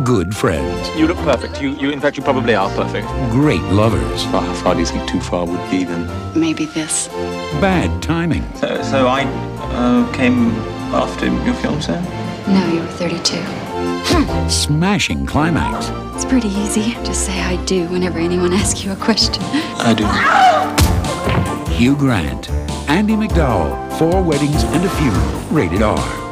Good friends. You look perfect. In fact, you probably are perfect. Great lovers. Well, how far do you think too far would be then? Maybe this. Bad timing. So I came after your fiancé? No, you were 32. Smashing climax. It's pretty easy. Just say I do whenever anyone asks you a question. I do. Hugh Grant, Andie MacDowell, 4 Weddings and a Funeral. Rated R.